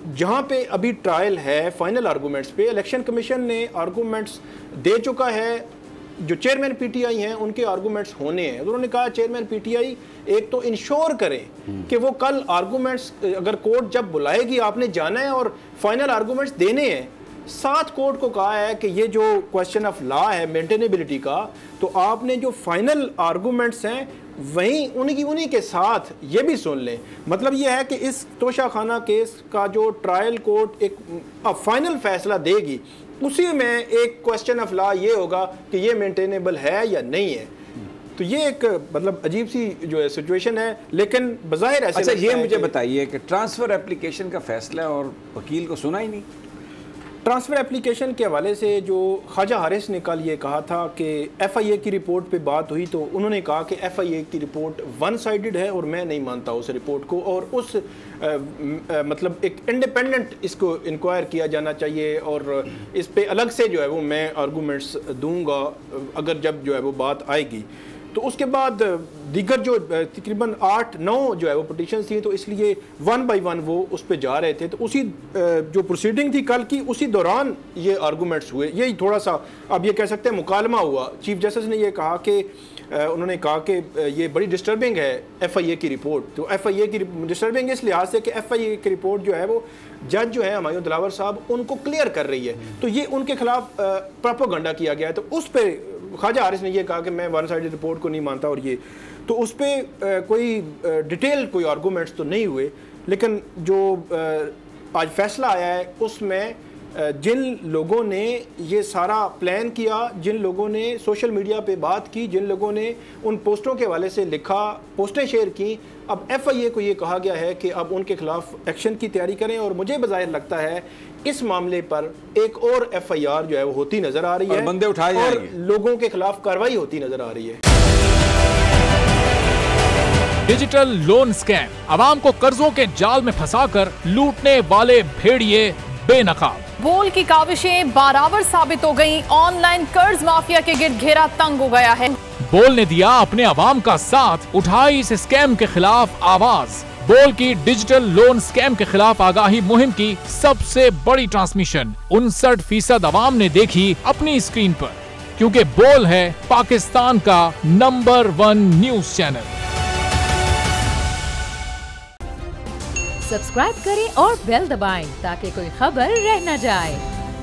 जहाँ पे अभी ट्रायल है फाइनल आर्गूमेंट्स पे, इलेक्शन कमीशन ने आर्गूमेंट्स दे चुका है। जो चेयरमैन पीटीआई हैं उनके आर्गूमेंट्स होने हैं। उन्होंने कहा चेयरमैन पीटीआई एक तो इंश्योर करें कि वो कल आर्गूमेंट्स अगर कोर्ट जब बुलाएगी आपने जाना है और फाइनल आर्गूमेंट्स देने हैं। साथ कोर्ट को कहा है कि ये जो क्वेश्चन ऑफ लॉ है मेंटेनेबिलिटी का, तो आपने जो फाइनल आर्गूमेंट्स हैं वहीं उन्हीं के साथ ये भी सुन लें। मतलब ये है कि इस तोशाखाना केस का जो ट्रायल कोर्ट एक फाइनल फैसला देगी, उसी में एक क्वेश्चन ऑफ लॉ ये होगा कि ये मेंटेनेबल है या नहीं है। तो ये एक मतलब अजीब सी जो है सिचुएशन है, लेकिन बज़ाहिर ऐसे। अच्छा, ये मुझे बताइए कि ट्रांसफ़र एप्लीकेशन का फैसला और वकील को सुना ही नहीं। ट्रांसफ़र एप्लीकेशन के हवाले से जो ख्वाजा हारिस ने कल ये कहा था कि एफआईए की रिपोर्ट पे बात हुई, तो उन्होंने कहा कि एफआईए की रिपोर्ट वन साइडेड है और मैं नहीं मानता उस रिपोर्ट को, और उस मतलब एक इंडिपेंडेंट इसको इंक्वायर किया जाना चाहिए और इस पे अलग से जो है वो मैं आर्गूमेंट्स दूंगा अगर जब जो है वो बात आएगी। तो उसके बाद दीगर जो तकरीबन 8-9 जो है वो पिटीशन थी, तो इसलिए 1 बाय 1 वो उस पर जा रहे थे। तो उसी जो प्रोसीडिंग थी कल की, उसी दौरान ये आर्गूमेंट्स हुए। यही थोड़ा सा अब ये कह सकते हैं मुकालमा हुआ। चीफ जस्टिस ने ये कहा कि उन्होंने कहा कि ये बड़ी डिस्टर्बिंग है एफआईए की रिपोर्ट। तो एफआईए की डिस्टर्बिंग इस लिहाज से कि एफआईए की रिपोर्ट जो है वो जज जो है हुमायूं दिलावर साहब उनको क्लियर कर रही है, तो ये उनके खिलाफ प्रोपेगेंडा किया गया है। तो उस पर ख्वाजा हारिस ने ये कहा कि मैं वन साइडेड रिपोर्ट को नहीं मानता, और ये तो उस पर कोई डिटेल कोई आर्गूमेंट्स तो नहीं हुए। लेकिन जो आज फैसला आया है उसमें जिन लोगों ने ये सारा प्लान किया, जिन लोगों ने सोशल मीडिया पे बात की, जिन लोगों ने उन पोस्टों के हवाले से लिखा, पोस्टें शेयर की, अब एफआईए को ये कहा गया है कि अब उनके खिलाफ एक्शन की तैयारी करें। और मुझे बज़ाहिर लगता है इस मामले पर एक और एफआईआर जो है वो होती नजर आ रही है, बंदे उठाए और लोगों के खिलाफ कार्रवाई होती नजर आ रही है। डिजिटल लोन स्कैम, आवाम को कर्जों के जाल में फंसाकर लूटने वाले भेड़िए बेनकाब। बोल की काविशें बाराबर साबित हो गईं। ऑनलाइन कर्ज माफिया के गिर्द घेरा तंग हो गया है। बोल ने दिया अपने आवाम का साथ, उठाई इस स्कैम के खिलाफ आवाज। बोल की डिजिटल लोन स्कैम के खिलाफ आगाही मुहिम की सबसे बड़ी ट्रांसमिशन 59% आवाम ने देखी अपनी स्क्रीन पर, क्योंकि बोल है पाकिस्तान का नंबर 1 न्यूज चैनल। सब्सक्राइब करें और बेल दबाएं ताकि कोई खबर रह न जाए।